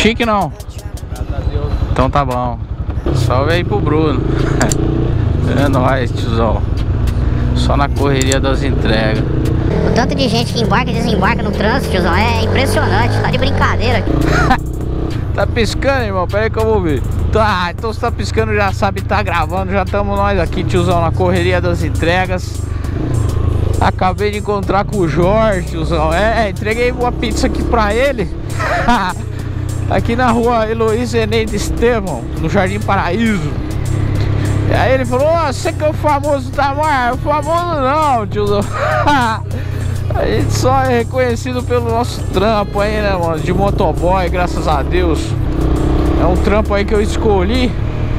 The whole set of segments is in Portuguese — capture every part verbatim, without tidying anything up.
Chique não? Então tá bom. Salve aí pro Bruno. É nóis, tiozão. Só na correria das entregas. O tanto de gente que embarca e desembarca no trânsito, tiozão, é impressionante. Tá de brincadeira. Tá piscando, irmão? Pera aí que eu vou ver. Tá, então se tá piscando já sabe, tá gravando. Já estamos nós aqui, tiozão, na correria das entregas. Acabei de encontrar com o Jorge, tiozão. É, entreguei uma pizza aqui pra ele. Aqui na rua Heloísa Eneide Estevão, no Jardim Paraíso. E aí ele falou: oh, você que é o famoso Tamar? Famoso não, tiozão. A gente só é reconhecido pelo nosso trampo aí, né, mano? De motoboy, graças a Deus. É um trampo aí que eu escolhi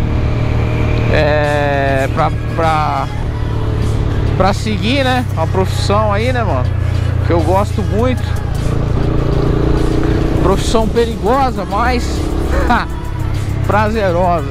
É... Pra... pra... pra seguir, né? Uma profissão aí, né, mano? Que eu gosto muito. Profissão perigosa, mas prazerosa.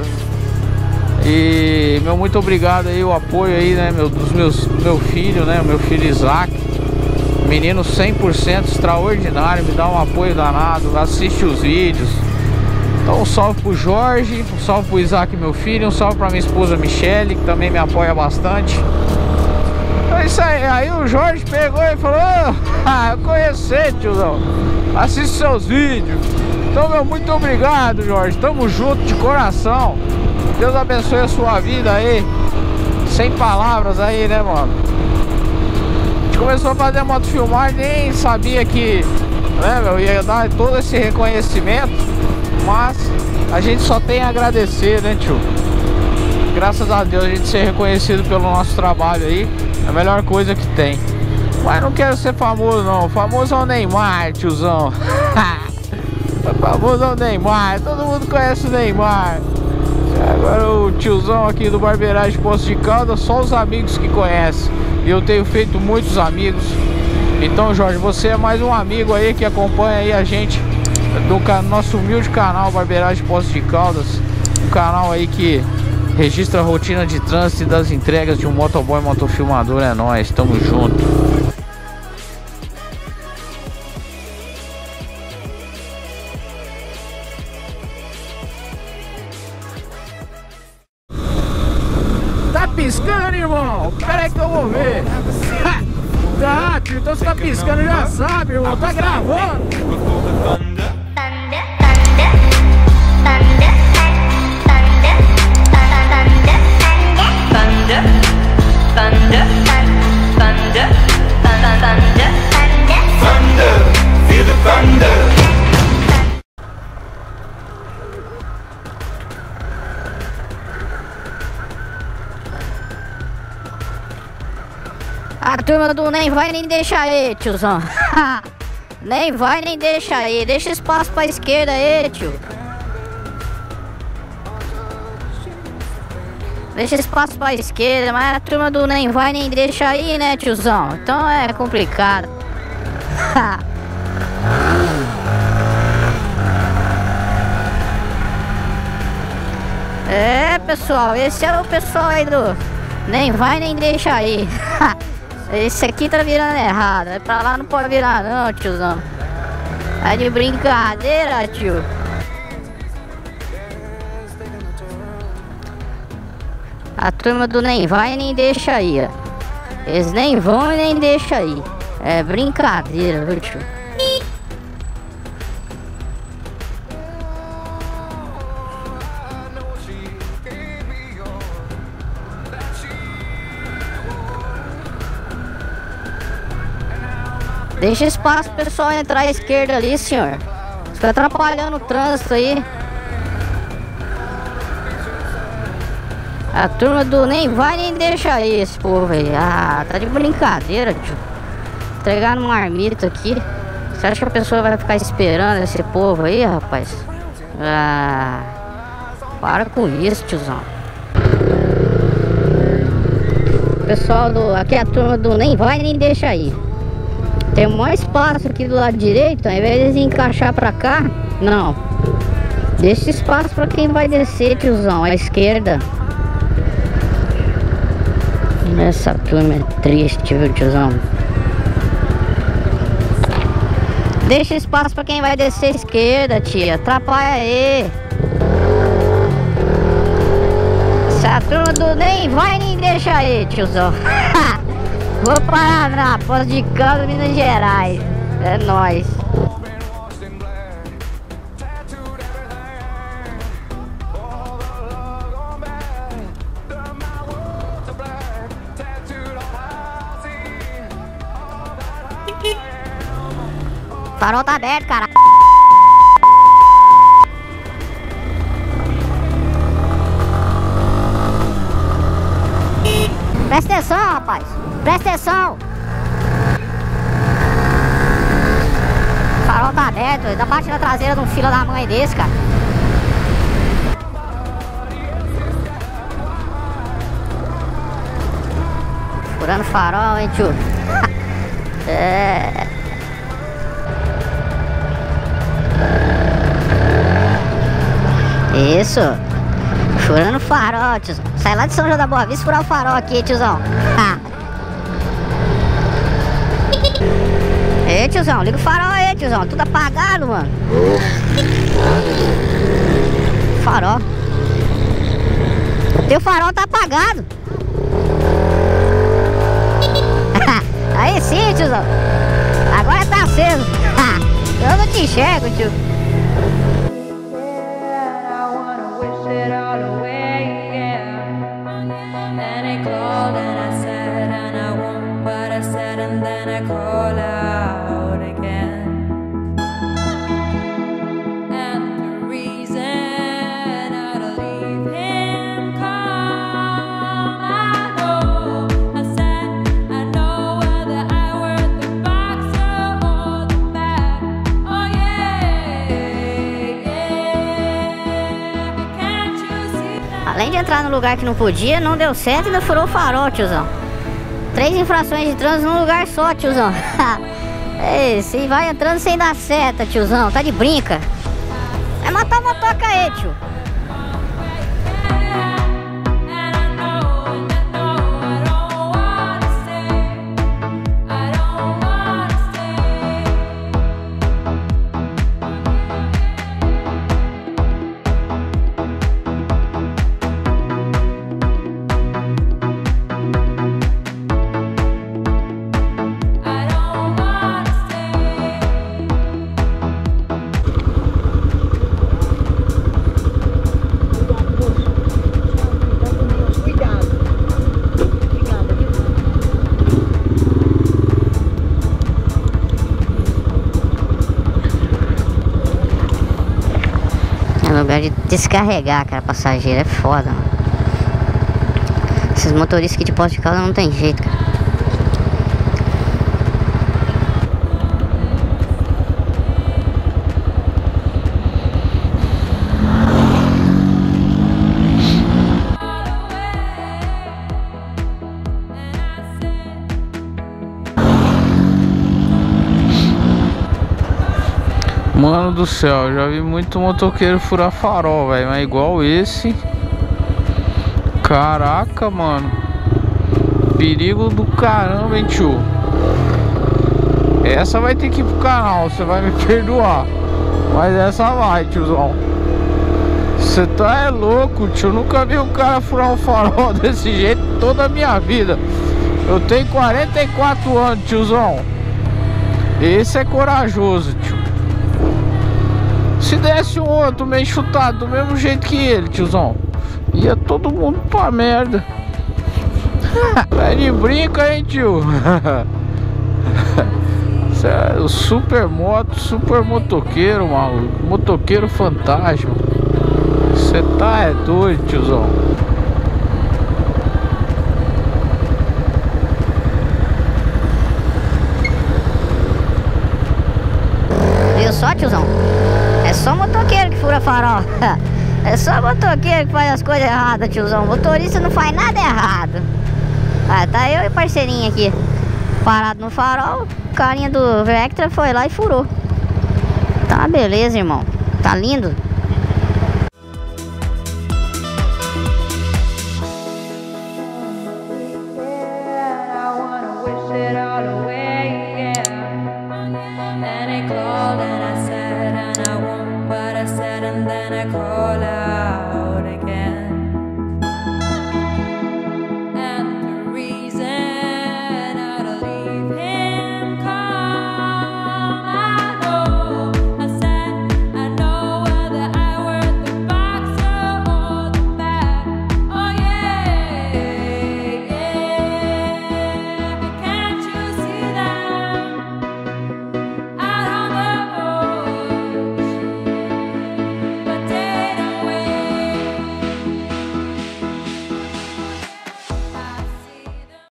E meu muito obrigado aí, o apoio aí, né, meu, dos meus, meu filho, né, meu filho Isaac. Menino cem por cento extraordinário, me dá um apoio danado, assiste os vídeos. Então um salve pro Jorge, um salve pro Isaac, meu filho, um salve pra minha esposa Michele, que também me apoia bastante. É isso aí. Aí o Jorge pegou e falou: ah, eu conheço você, tiozão, assiste seus vídeos. Então, meu, muito obrigado, Jorge. Tamo junto de coração. Deus abençoe a sua vida aí. Sem palavras aí, né, mano? A gente começou a fazer motofilmagem, nem sabia que, né, meu, ia dar todo esse reconhecimento. Mas a gente só tem a agradecer, né, tio? Graças a Deus a gente ser reconhecido pelo nosso trabalho aí é a melhor coisa que tem. Mas não quero ser famoso não. Famoso é o Neymar, tiozão. Famoso é o Neymar. Todo mundo conhece o Neymar. Agora o tiozão aqui do Barbeiragem Poços de Caldas, só os amigos que conhecem. E eu tenho feito muitos amigos. Então, Jorge, você é mais um amigo aí que acompanha aí a gente do nosso humilde canal Barbeiragem Poços de Caldas. Um canal aí que registra a rotina de trânsito e das entregas de um motoboy motofilmador. É nóis, tamo junto. Tá piscando, irmão? Pera aí que eu vou ver. Tá, tio, então você tá piscando, já sabe, irmão. Tá gravando. Thunder, thunder, thunder, thunder, thunder, feel the thunder. A turma do nem vai nem deixa aí, tiozão. Nem vai nem deixa aí. Deixa espaço pra esquerda aí, tio. Deixa espaço pra esquerda, mas a turma do nem vai nem deixa aí, né, tiozão? Então é complicado. É, pessoal, esse é o pessoal aí do nem vai nem deixa aí. Esse aqui tá virando errado. É pra lá não pode virar não, tiozão. É de brincadeira, tio. A turma do nem vai nem deixa aí, ó. Eles nem vão e nem deixam aí. É brincadeira, viu, tio? Deixa espaço pro pessoal entrar à esquerda ali, senhor. Você tá atrapalhando o trânsito aí. A turma do nem vai nem deixa aí esse povo aí. Ah, tá de brincadeira, tio. Entregar no marmito aqui. Você acha que a pessoa vai ficar esperando esse povo aí, rapaz? Ah, para com isso, tiozão. Pessoal do... Aqui é a turma do nem vai nem deixa aí. Tem mais espaço aqui do lado direito. Ao invés de encaixar pra cá, não. Deixa espaço pra quem vai descer, tiozão. À esquerda. Essa turma é triste, viu, tiozão? Deixa espaço pra quem vai descer à esquerda, tia. Atrapalha aí. Se a turma do nem vai nem deixa aí, tiozão. Vou parar na Poço de Caldas, Minas Gerais. É nóis. Farol tá aberto, cara. Presta atenção, rapaz. Presta atenção. Farol tá aberto. Ainda bate na traseira de um filho da mãe desse, cara. Furando farol, hein, tio? É... Isso. Furando farol, tiozão. Sai lá de São João da Boa Vista furar o farol aqui, tiozão. Ei, tiozão, liga o farol aí, tiozão. Tudo apagado, mano. Farol. Teu farol tá apagado. Aí sim, tiozão. Agora tá aceso. Eu não te enxergo, tio. Além de entrar no lugar que não podia, não deu certo e ainda furou o farol, tiozão. Três infrações de trânsito num lugar só, tiozão. Ei, se vai entrando sem dar seta, tiozão. Tá de brinca. Vai matar o motoca aí, tio. Lugar de descarregar, cara, passageiro é foda, mano. Esses motoristas aqui de Poço de Caldas não tem jeito, cara. Mano do céu, eu já vi muito motoqueiro furar farol, velho. Mas igual esse. Caraca, mano. Perigo do caramba, hein, tio. Essa vai ter que ir pro canal, você vai me perdoar. Mas essa vai, tiozão. Você tá é louco, tio. Nunca vi um cara furar um farol desse jeito toda a minha vida. Eu tenho quarenta e quatro anos, tiozão. Esse é corajoso, tio. Se desse um outro meio chutado do mesmo jeito que ele, tiozão, ia todo mundo pra merda. Tá de brinca, hein, tio? O super moto, super motoqueiro, maluco. Motoqueiro fantasma. Você tá é doido, tiozão. Viu só, tiozão? É só motoqueiro que fura farol. É só motoqueiro que faz as coisas erradas, tiozão. Motorista não faz nada errado. Ah, tá eu e o parceirinho aqui parado no farol. O carinha do Vectra foi lá e furou. Tá beleza, irmão. Tá lindo. Let it go. and then I call out.